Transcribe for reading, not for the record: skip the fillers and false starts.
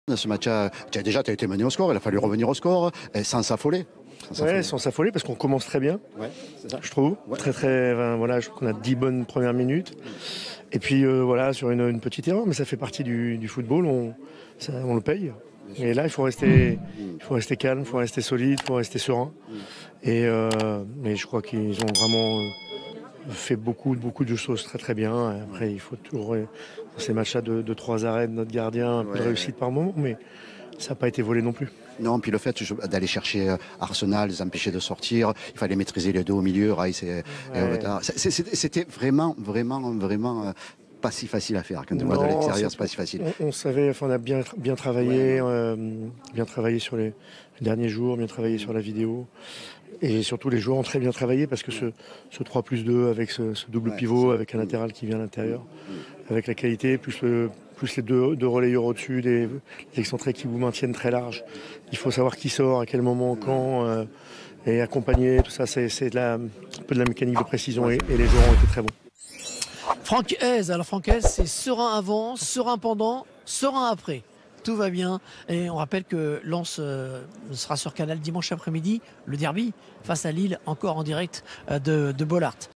Ce match, déjà, tu as été mené au score, il a fallu revenir au score, sans s'affoler. Ouais, sans s'affoler, parce qu'on commence très bien, je trouve. Ouais. Voilà, je trouve qu'on a 10 bonnes premières minutes. Et puis voilà, sur une petite erreur, mais ça fait partie du football, on le paye. Et là, il faut rester calme, il faut rester solide, il faut rester serein. Mais je crois qu'ils ont vraiment fait beaucoup de choses très très bien. Après, il faut toujours, dans ces matchs-là, de 3 arrêts de notre gardien, un peu de réussite par moment, mais ça n'a pas été volé non plus. Non, puis le fait d'aller chercher Arsenal, les empêcher de sortir, il fallait maîtriser les deux au milieu, Rice et c'était vraiment pas si facile à faire. Quand tu vois de l'extérieur, c'est pas si facile. On savait, enfin, on a bien travaillé, bien travaillé sur les derniers jours, bien travaillé sur la vidéo. Et surtout, les joueurs ont très bien travaillé parce que ce 3+2 avec ce double pivot, avec un latéral qui vient à l'intérieur, avec la qualité, plus les deux relayeurs au-dessus, les excentrés qui vous maintiennent très large. Il faut savoir qui sort, à quel moment, quand, et accompagner, tout ça, c'est un peu de la mécanique de précision et les joueurs ont été très bons. Franck Hez, alors Franck Hez, c'est serein avant, serein pendant, serein après. Tout va bien. Et on rappelle que Lens sera sur Canal dimanche après-midi, le derby, face à Lille, encore en direct de Bollaert.